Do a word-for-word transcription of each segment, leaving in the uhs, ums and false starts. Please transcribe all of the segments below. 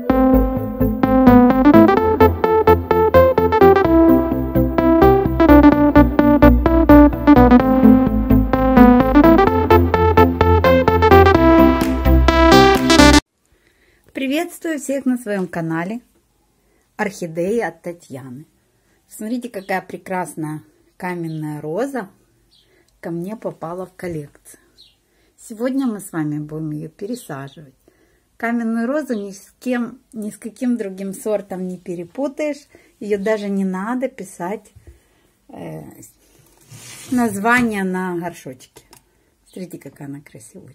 Приветствую всех на своем канале Орхидеи от Татьяны. Смотрите, какая прекрасная каменная роза ко мне попала в коллекцию. Сегодня мы с вами будем ее пересаживать. Каменную розу ни с кем, ни с каким другим сортом не перепутаешь. Ее даже не надо писать э, название на горшочке. Смотрите, какая она красивая.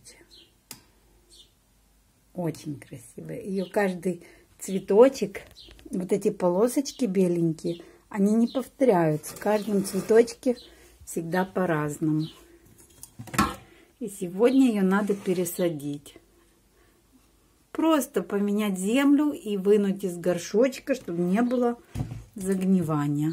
Очень красивая. Ее каждый цветочек, вот эти полосочки беленькие, они не повторяются. В каждом цветочке всегда по-разному. И сегодня ее надо пересадить. Просто поменять землю и вынуть из горшочка, чтобы не было загнивания.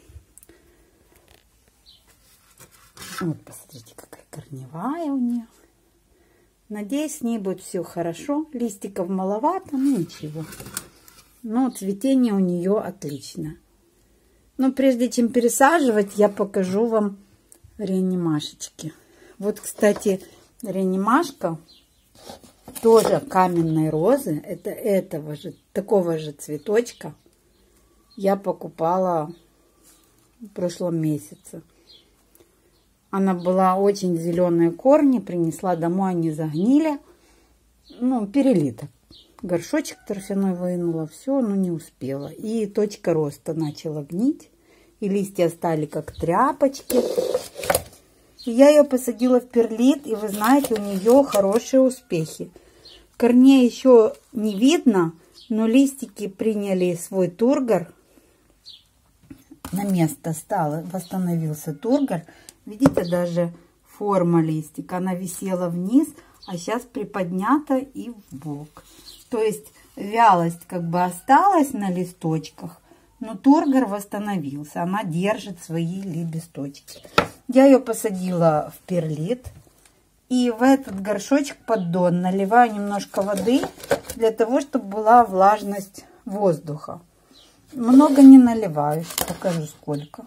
Вот, посмотрите, какая корневая у нее. Надеюсь, с ней будет все хорошо. Листиков маловато, но ничего. Но цветение у нее отлично. Но прежде чем пересаживать, я покажу вам реанимашечки. Вот, кстати, реанимашка тоже каменной розы. Это этого же, такого же цветочка я покупала в прошлом месяце. Она была очень зеленые корни, принесла домой, они загнили. Ну, перелито. Горшочек торфяной вынула, все, но не успела. И точка роста начала гнить. И листья стали как тряпочки. И я ее посадила в перлит, и вы знаете, у нее хорошие успехи. Корней еще не видно, но листики приняли свой тургор. На место стало, восстановился тургор. Видите, даже форма листика, она висела вниз, а сейчас приподнята и в бок. То есть вялость как бы осталась на листочках, но тургор восстановился. Она держит свои лепесточки. Я ее посадила в перлит. И в этот горшочек поддон наливаю немножко воды, для того, чтобы была влажность воздуха. Много не наливаю, покажу сколько.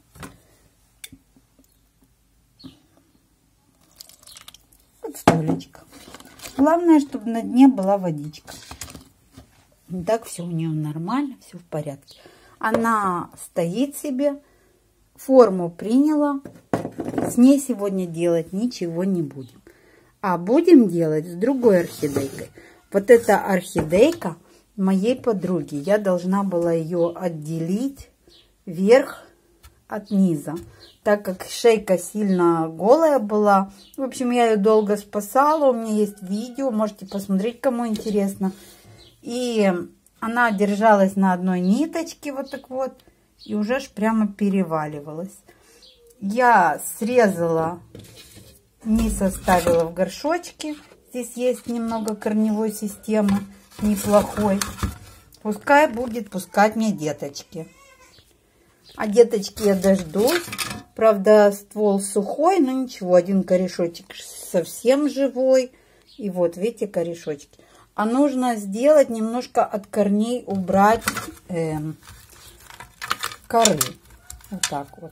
Столечко. Главное, чтобы на дне была водичка. Так все у нее нормально, все в порядке. Она стоит себе, форму приняла. С ней сегодня делать ничего не будем. А будем делать с другой орхидейкой. Вот эта орхидейка моей подруги. Я должна была ее отделить вверх от низа, так как шейка сильно голая была. В общем, я ее долго спасала. У меня есть видео, можете посмотреть, кому интересно. И она держалась на одной ниточке, вот так вот, и уже ж прямо переваливалась. Я срезала, низ оставила в горшочке. Здесь есть немного корневой системы, неплохой. Пускай будет пускать мне деточки. А деточки я дождусь. Правда, ствол сухой, но ничего. Один корешочек совсем живой. И вот, видите, корешочки. А нужно сделать немножко от корней, убрать э, коры. Вот так вот.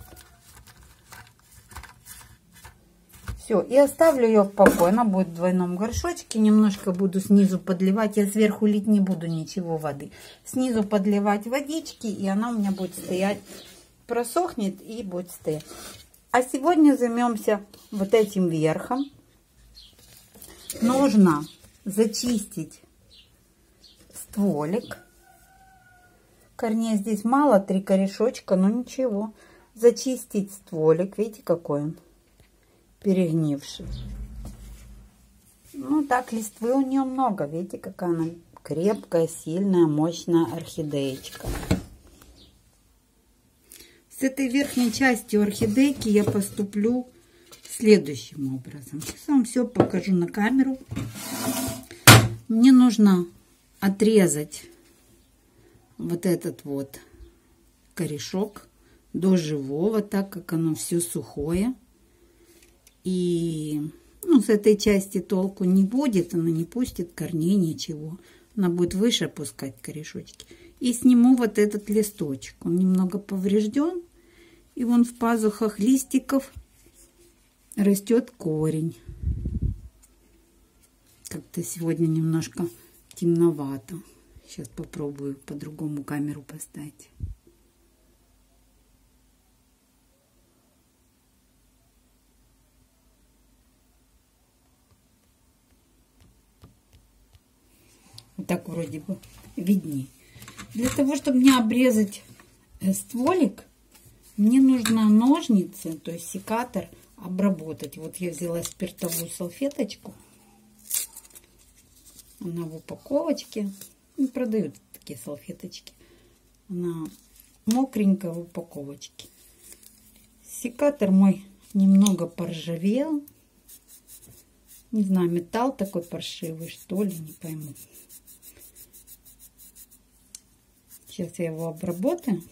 Все, и оставлю ее в покое. Она будет в двойном горшочке. Немножко буду снизу подливать. Я сверху лить не буду ничего воды. Снизу подливать водички, и она у меня будет стоять. Просохнет и будет стоять. А сегодня займемся вот этим верхом. Нужно зачистить стволик. Корней здесь мало, три корешочка, но ничего. Зачистить стволик. Видите, какой он перегнивший. Ну так, листвы у нее много. Видите, какая она крепкая, сильная, мощная орхидеечка. С этой верхней частью орхидейки я поступлю следующим образом. Сейчас вам все покажу на камеру. Мне нужно отрезать вот этот вот корешок до живого, так как оно все сухое. И ну, с этой части толку не будет, она не пустит корней, ничего. Она будет выше опускать корешочки. И сниму вот этот листочек. Он немного поврежден. И вон в пазухах листиков растет корень. Как-то сегодня немножко темновато. Сейчас попробую по-другому камеру поставить. Вот так вроде бы виднее. Для того, чтобы мне обрезать стволик, мне нужно ножницы, то есть секатор, обработать. Вот я взяла спиртовую салфеточку. Она в упаковочке. Продают такие салфеточки. Она мокренькая в упаковочке. Секатор мой немного поржавел. Не знаю, металл такой паршивый, что ли, не пойму. Сейчас я его обработаю,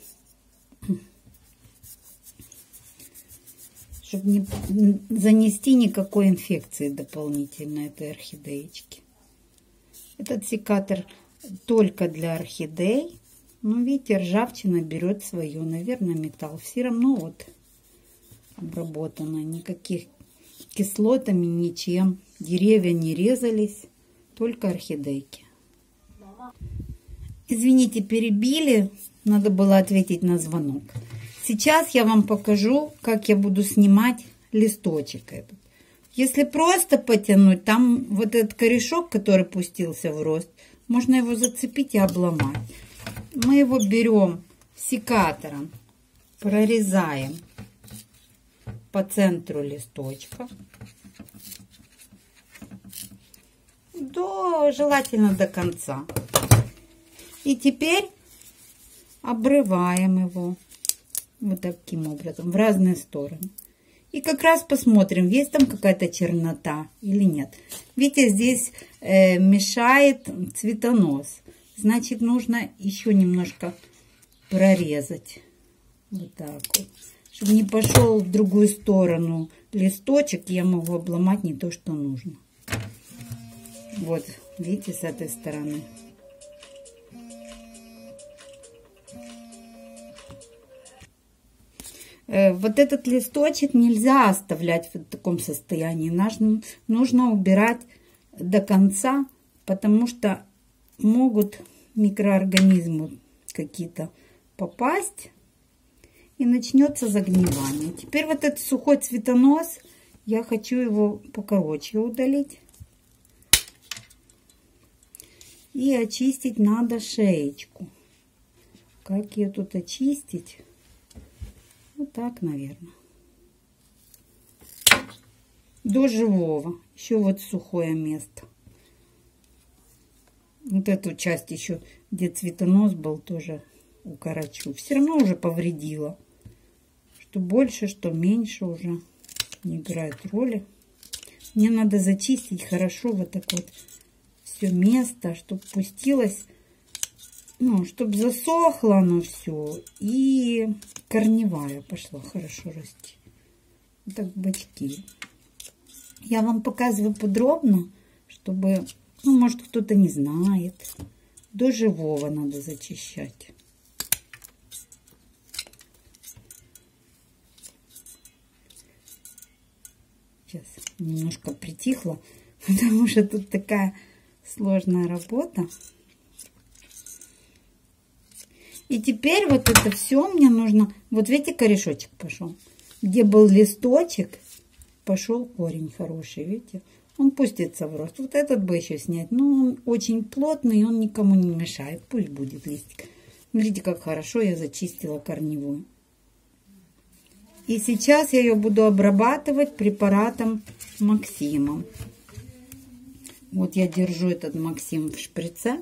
чтобы не занести никакой инфекции дополнительно этой орхидеечки. Этот секатор только для орхидей. Ну, видите, ржавчина берет свое. Наверное, металл. Все равно вот обработано. Никаких кислотами, ничем. Деревья не резались. Только орхидейки. Извините, перебили. Надо было ответить на звонок. Сейчас я вам покажу, как я буду снимать листочек этот. Если просто потянуть, там вот этот корешок, который пустился в рост, можно его зацепить и обломать. Мы его берем секатором, прорезаем по центру листочка. До, желательно до конца. И теперь обрываем его вот таким образом в разные стороны. И как раз посмотрим, есть там какая-то чернота или нет. Видите, здесь э, мешает цветонос. Значит, нужно еще немножко прорезать. Вот так вот. Чтобы не пошел в другую сторону листочек, я могу обломать не то, что нужно. Вот, видите, с этой стороны. Вот этот листочек нельзя оставлять в таком состоянии. Нужно убирать до конца, потому что могут микроорганизмы какие-то попасть и начнется загнивание. Теперь вот этот сухой цветонос, я хочу его покороче удалить. И очистить надо шеечку. Как ее тут очистить? Вот так, наверное. До живого. Еще вот сухое место. Вот эту часть еще, где цветонос был, тоже укорочу. Все равно уже повредила. Что больше, что меньше уже не играет роли. Мне надо зачистить хорошо вот так вот все место, чтобы пустилось. Ну, чтобы засохло оно все. И корневая пошла хорошо расти. Вот так бочки. Я вам показываю подробно, чтобы, ну, может, кто-то не знает. До живого надо зачищать. Сейчас немножко притихло, потому что тут такая сложная работа. И теперь вот это все мне нужно... Вот видите, корешочек пошел. Где был листочек, пошел корень хороший, видите? Он пустится в рост. Вот этот бы еще снять. Но он очень плотный, он никому не мешает. Пусть будет листик. Смотрите, как хорошо я зачистила корневую. И сейчас я ее буду обрабатывать препаратом Максимом. Вот я держу этот Максим в шприце.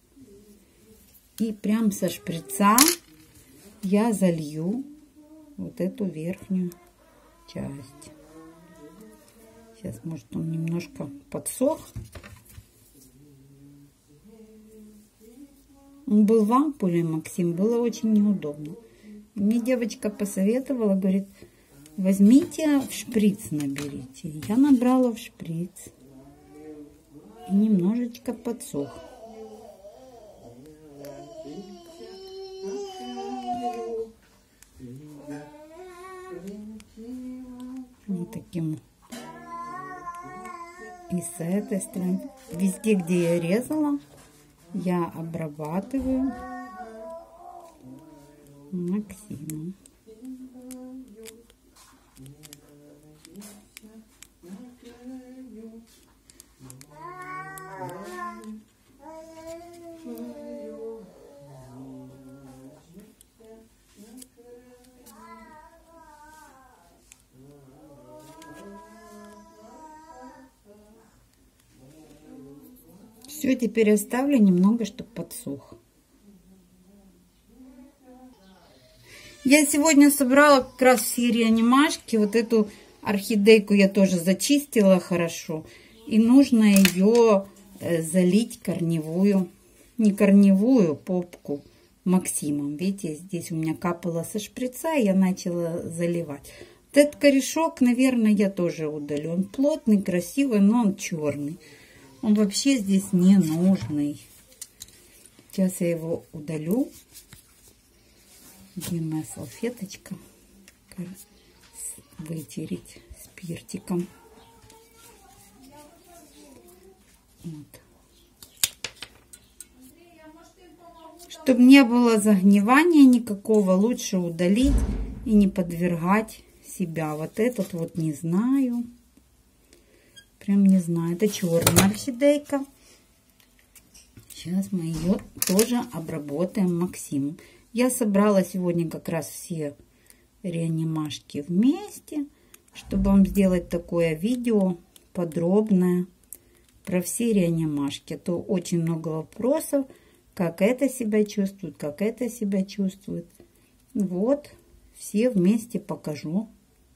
И прям со шприца я залью вот эту верхнюю часть. Сейчас, может, он немножко подсох. Он был в ампуле, Максим, было очень неудобно. Мне девочка посоветовала, говорит, возьмите в шприц, наберите. Я набрала в шприц. И немножечко подсох. ему. И с этой стороны. Везде, где я резала, я обрабатываю Максимом. Все, теперь оставлю немного, чтобы подсох. Я сегодня собрала как раз все реанимашки. Вот эту орхидейку я тоже зачистила хорошо. И нужно ее залить корневую, не корневую, попку Максимом. Видите, здесь у меня капало со шприца, и я начала заливать. Вот этот корешок, наверное, я тоже удалю. Он плотный, красивый, но он черный. Он вообще здесь не нужный. Сейчас я его удалю. Где моя салфеточка? Вытереть спиртиком. Вот. Чтобы не было загнивания никакого, лучше удалить и не подвергать себя. Вот этот вот не знаю. Прям не знаю. Это черная орхидейка. Сейчас мы ее тоже обработаем Максимом. Я собрала сегодня как раз все реанимашки вместе, чтобы вам сделать такое видео подробное про все реанимашки. А то очень много вопросов, как это себя чувствует, как это себя чувствует. Вот, все вместе покажу.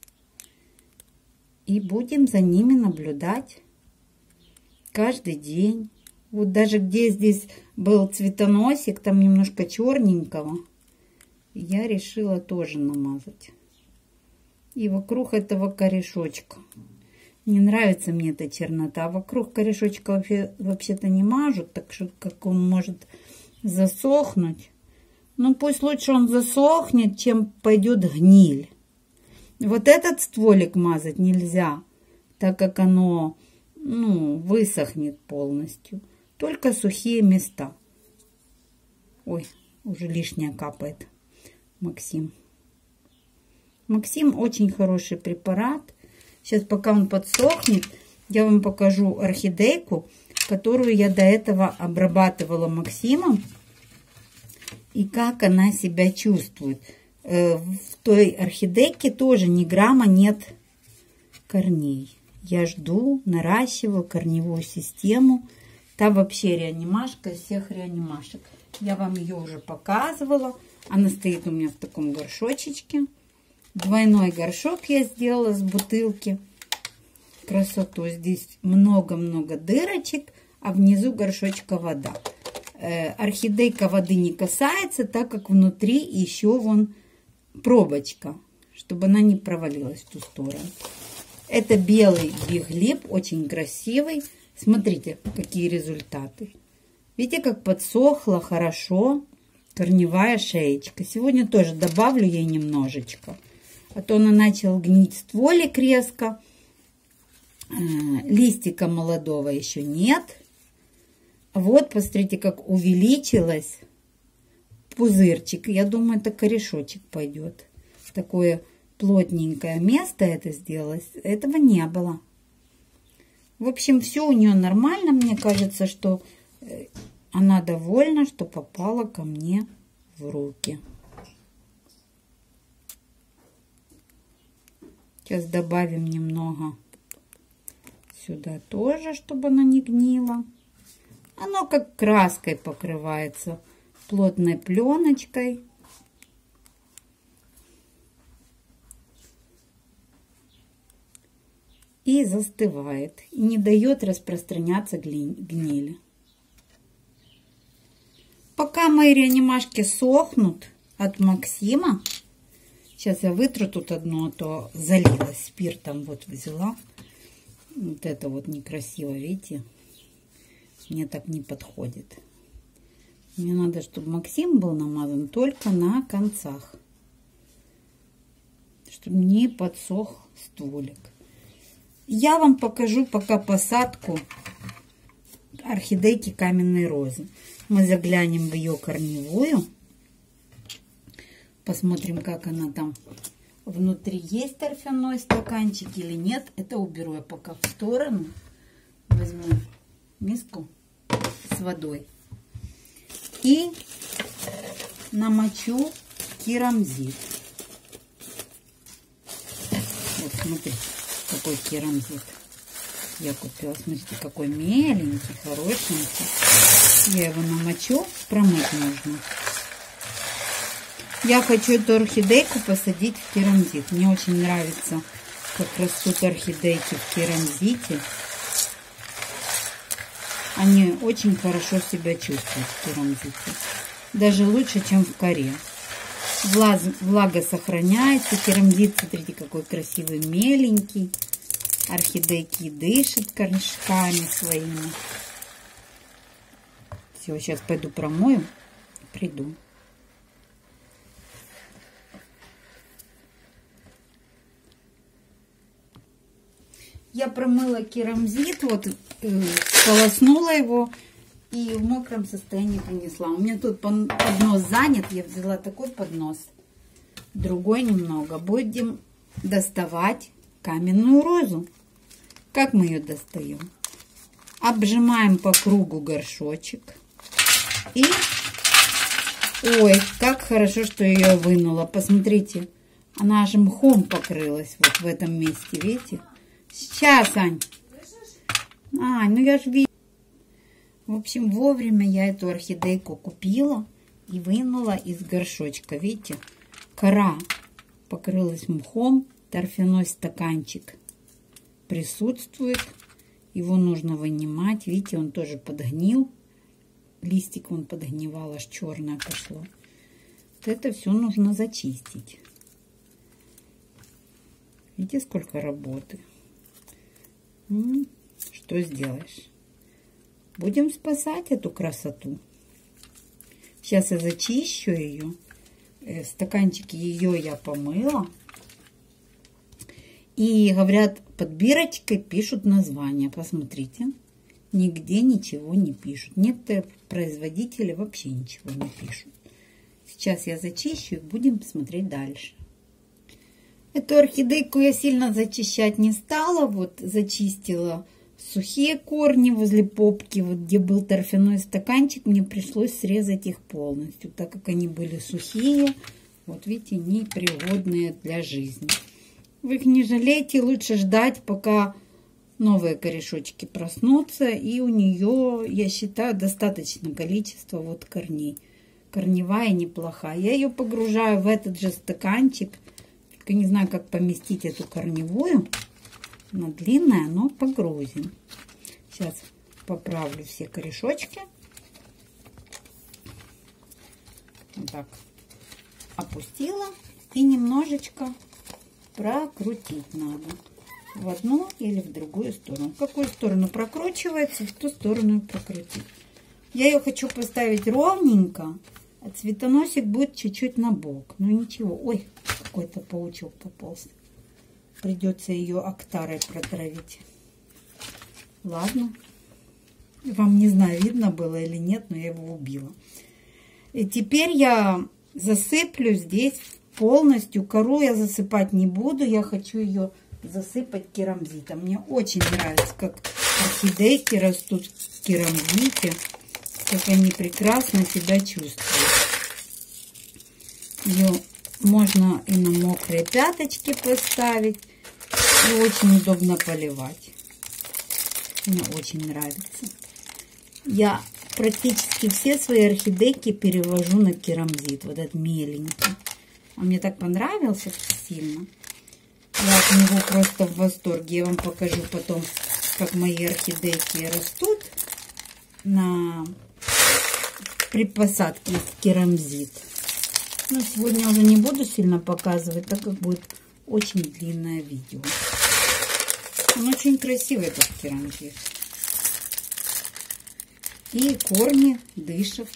И будем за ними наблюдать каждый день. Вот даже где здесь был цветоносик, там немножко черненького, я решила тоже намазать. И вокруг этого корешочка. Не нравится мне эта чернота. Вокруг корешочка вообще, вообще-то не мажут, так что как он может засохнуть. Ну пусть лучше он засохнет, чем пойдет гниль. Вот этот стволик мазать нельзя, так как оно, ну, высохнет полностью. Только сухие места. Ой, уже лишнее капает. Максим. Максим очень хороший препарат. Сейчас, пока он подсохнет, я вам покажу орхидейку, которую я до этого обрабатывала Максимом. И как она себя чувствует. В той орхидейке тоже ни грамма нет корней. Я жду, наращиваю корневую систему. Там вообще реанимашка из всех реанимашек. Я вам ее уже показывала. Она стоит у меня в таком горшочечке. Двойной горшок я сделала с бутылки. Красоту. Здесь много-много дырочек, а внизу горшочка вода. Э, орхидейка воды не касается, так как внутри еще вон пробочка, чтобы она не провалилась в ту сторону. Это белый биглип, очень красивый. Смотрите, какие результаты. Видите, как подсохла хорошо корневая шеечка. Сегодня тоже добавлю ей немножечко. А то она начала гнить стволик резко. Листика молодого еще нет. Вот, посмотрите, как увеличилась пузырчик. Я думаю, это корешочек пойдет. Такое плотненькое место это сделалось. Этого не было. В общем, все у нее нормально. Мне кажется, что она довольна, что попала ко мне в руки. Сейчас добавим немного сюда тоже, чтобы она не гнила. Оно как краской покрывается, плотной пленочкой. И застывает. И не дает распространяться гнили. Пока мои реанимашки сохнут от Максима. Сейчас я вытру тут одно, а то залилась спиртом. Вот взяла. Вот это вот некрасиво, видите? Мне так не подходит. Мне надо, чтобы Максим был намазан только на концах. Чтобы не подсох стволик. Я вам покажу пока посадку орхидейки каменной розы. Мы заглянем в ее корневую. Посмотрим, как она там внутри. Есть торфяной стаканчик или нет. Это уберу я пока в сторону. Возьму миску с водой. И намочу керамзит. Вот, смотрите, какой керамзит я купила. Смотрите, какой меленький, хорошенький. Я его намочу, промыть нужно. Я хочу эту орхидейку посадить в керамзит. Мне очень нравится, как растут орхидейки в керамзите. Они очень хорошо себя чувствуют в керамзите. Даже лучше, чем в коре. Влаг, влага сохраняется. Керамзит, смотрите, какой красивый, меленький. Орхидейки дышат корешками своими. Все, сейчас пойду промою. Приду. Я промыла керамзит, вот э, сполоснула его и в мокром состоянии принесла. У меня тут поднос занят, я взяла такой поднос, другой немного. Будем доставать каменную розу. Как мы ее достаем? Обжимаем по кругу горшочек. И, ой, как хорошо, что я ее вынула. Посмотрите, она аж мхом покрылась вот в этом месте, видите? Сейчас, Ань. Ань, ну я же вижу. В общем, вовремя я эту орхидейку купила и вынула из горшочка. Видите, кора покрылась мхом, торфяной стаканчик присутствует. Его нужно вынимать. Видите, он тоже подгнил. Листик он подгнивал, аж черное пошло. Вот это все нужно зачистить. Видите, сколько работы. Что сделаешь? Будем спасать эту красоту. Сейчас я зачищу ее. Стаканчики ее я помыла. И говорят, под бирочкой пишут название. Посмотрите. Нигде ничего не пишут. Некоторые производители вообще ничего не пишут. Сейчас я зачищу и будем смотреть дальше. Эту орхидейку я сильно зачищать не стала. Вот зачистила сухие корни возле попки. Вот где был торфяной стаканчик, мне пришлось срезать их полностью, так как они были сухие. Вот видите, непригодные для жизни. Вы их не жалейте, лучше ждать, пока новые корешочки проснутся. И у нее, я считаю, достаточно количество вот корней. Корневая неплохая. Я ее погружаю в этот же стаканчик. Только не знаю, как поместить эту корневую. Она длинная, но погрузим. Сейчас поправлю все корешочки. Вот так опустила. И немножечко прокрутить надо. В одну или в другую сторону. В какую сторону прокручивается, в ту сторону и прокрутить. Я ее хочу поставить ровненько. А цветоносик будет чуть-чуть на бок. Ну ничего. Ой, какой-то паучок пополз. Придется ее актарой протравить. Ладно. Вам, не знаю, видно было или нет, но я его убила. И теперь я засыплю здесь полностью. Кору я засыпать не буду. Я хочу ее засыпать керамзитом. Мне очень нравится, как орхидейки растут в керамзите. Как они прекрасно себя чувствуют. Ее можно и на мокрые пяточки поставить. И очень удобно поливать. Мне очень нравится. Я практически все свои орхидейки перевожу на керамзит. Вот этот меленький. Он мне так понравился сильно. Я от него просто в восторге. Я вам покажу потом, как мои орхидейки растут на... при посадке в керамзит. Но сегодня уже не буду сильно показывать, так как будет очень длинное видео. Он очень красивый, этот керамзит. И корни дышат.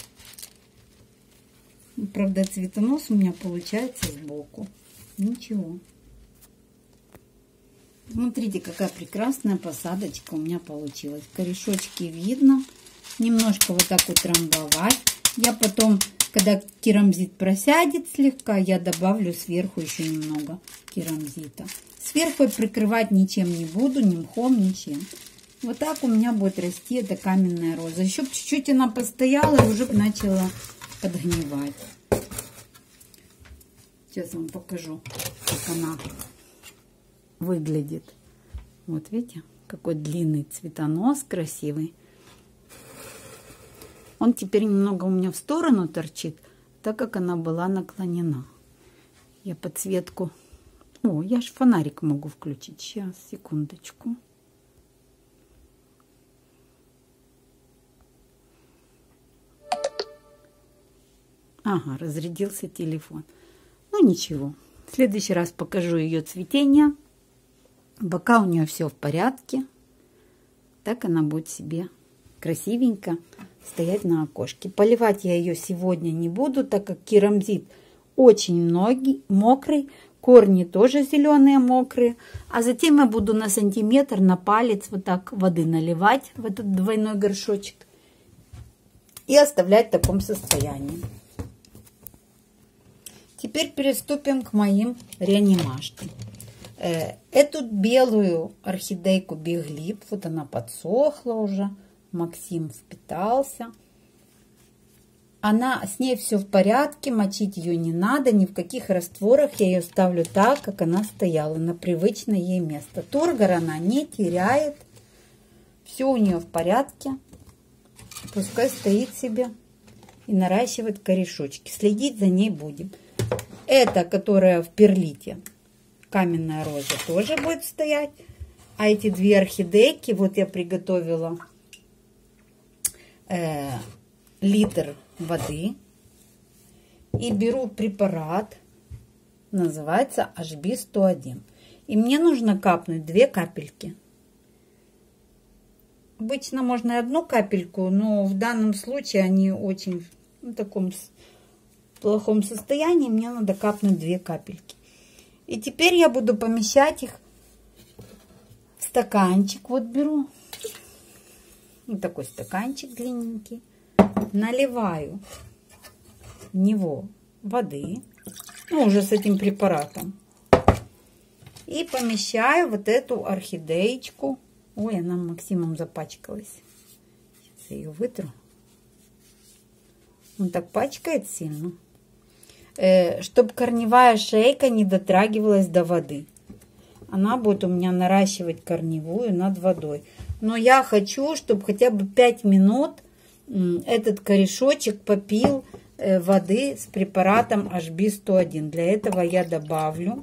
Правда, цветонос у меня получается сбоку. Ничего. Смотрите, какая прекрасная посадочка у меня получилась. Корешочки видно. Немножко вот так утрамбовать. Я потом, когда керамзит просядет слегка, я добавлю сверху еще немного керамзита. Сверху я прикрывать ничем не буду, ни мхом, ничем. Вот так у меня будет расти эта каменная роза. Еще чуть-чуть она постояла и уже начала подгнивать. Сейчас вам покажу, как она выглядит. Вот видите, какой длинный цветонос красивый. Он теперь немного у меня в сторону торчит, так как она была наклонена. Я подсветку... О, я ж фонарик могу включить. Сейчас, секундочку. Ага, разрядился телефон. Ну ничего. В следующий раз покажу ее цветение. Бока у нее все в порядке. Так она будет себе красивенько стоять на окошке. Поливать я ее сегодня не буду, так как керамзит очень многий, мокрый. Корни тоже зеленые, мокрые. А затем я буду на сантиметр, на палец вот так воды наливать в этот двойной горшочек. И оставлять в таком состоянии. Теперь приступим к моим реанимашкам. Эту белую орхидейку биглип, вот она подсохла уже. Максим впитался. Она, с ней все в порядке, мочить ее не надо, ни в каких растворах. Я ее ставлю так, как она стояла, на привычное ей место. Тургор она не теряет. Все у нее в порядке. Пускай стоит себе и наращивает корешочки. Следить за ней будем. Эта, которая в перлите, каменная роза, тоже будет стоять. А эти две орхидейки, вот я приготовила э, литр воды. И беру препарат, называется эйч би сто один. И мне нужно капнуть две капельки. Обычно можно и одну капельку, но в данном случае они очень в таком плохом состоянии. Мне надо капнуть две капельки. И теперь я буду помещать их в стаканчик. Вот беру вот такой стаканчик длинненький. Наливаю в него воды, ну, уже с этим препаратом. И помещаю вот эту орхидеечку. Ой, она Максимом запачкалась. Сейчас я ее вытру. Он так пачкает сильно. Э, чтобы корневая шейка не дотрагивалась до воды. Она будет у меня наращивать корневую над водой. Но я хочу, чтобы хотя бы пять минут этот корешочек попил воды с препаратом эйч би сто один. Для этого я добавлю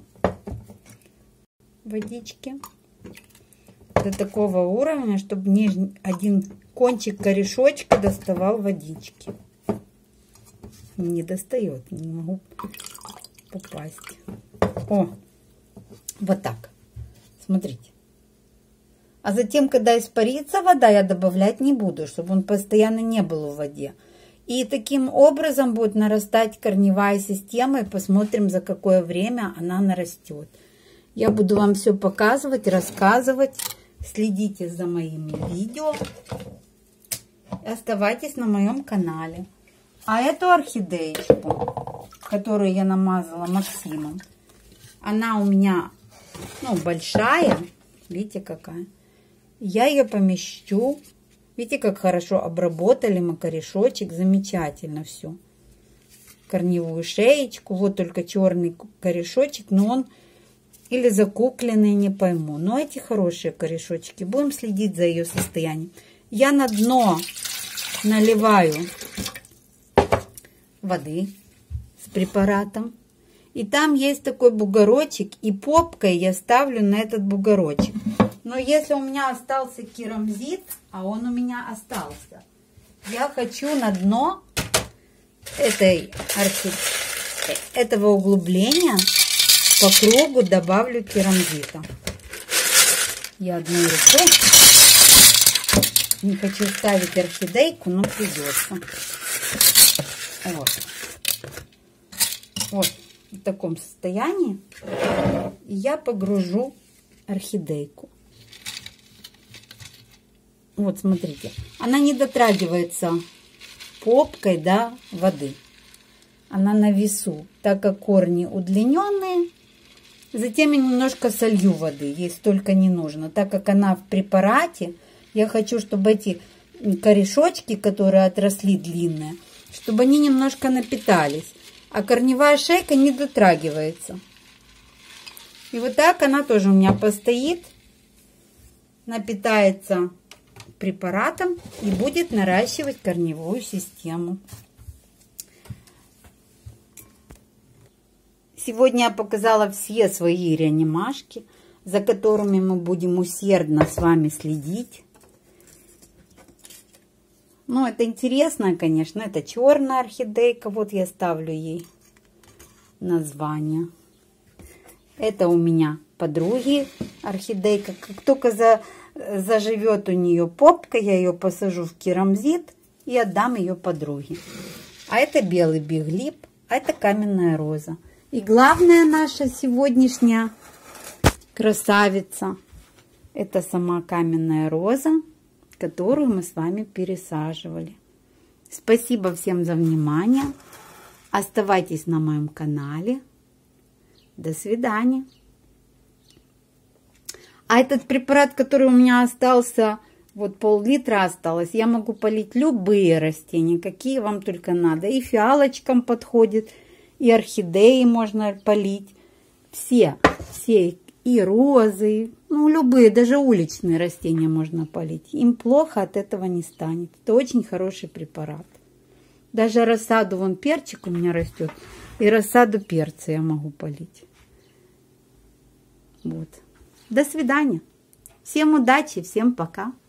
водички до такого уровня, чтобы нижний один кончик корешочка доставал водички. Не достает, не могу попасть. О, вот так. Смотрите. А затем, когда испарится вода, я добавлять не буду, чтобы он постоянно не был в воде. И таким образом будет нарастать корневая система. И посмотрим, за какое время она нарастет. Я буду вам все показывать, рассказывать. Следите за моими видео. И оставайтесь на моем канале. А эту орхидеечку, которую я намазала Максимом, она у меня, ну, большая. Видите, какая? Я ее помещу. Видите, как хорошо обработали мы корешочек. Замечательно все. Корневую шеечку. Вот только черный корешочек. Но он или закукленный, не пойму. Но эти хорошие корешочки. Будем следить за ее состоянием. Я на дно наливаю воды с препаратом. И там есть такой бугорочек. И попкой я ставлю на этот бугорочек. Но если у меня остался керамзит, а он у меня остался, я хочу на дно этой архи... этого углубления по кругу добавлю керамзита. Я одной рукой не хочу ставить орхидейку, но придется. Вот. Вот в таком состоянии я погружу орхидейку. Вот, смотрите, она не дотрагивается попкой до воды. Она на весу, так как корни удлиненные. Затем я немножко солью воды, ей столько не нужно. Так как она в препарате, я хочу, чтобы эти корешочки, которые отросли длинные, чтобы они немножко напитались. А корневая шейка не дотрагивается. И вот так она тоже у меня постоит, напитается препаратом и будет наращивать корневую систему. Сегодня я показала все свои реанимашки, за которыми мы будем усердно с вами следить. Ну, это интересно, конечно. Это черная орхидейка. Вот я ставлю ей название. Это у меня подруги орхидейка. Как только за, заживет у нее попка, я ее посажу в керамзит и отдам ее подруге. А это белый биглип, а это каменная роза. И главная наша сегодняшняя красавица — это сама каменная роза, которую мы с вами пересаживали. Спасибо всем за внимание. Оставайтесь на моем канале. До свидания. А этот препарат, который у меня остался, вот пол-литра осталось, я могу полить любые растения, какие вам только надо. И фиалочкам подходит, и орхидеи можно полить. Все, все, и розы, ну любые, даже уличные растения можно полить. Им плохо от этого не станет. Это очень хороший препарат. Даже рассаду, вон перчик у меня растет, и рассаду перца я могу полить. Вот. До свидания. Всем удачи, всем пока.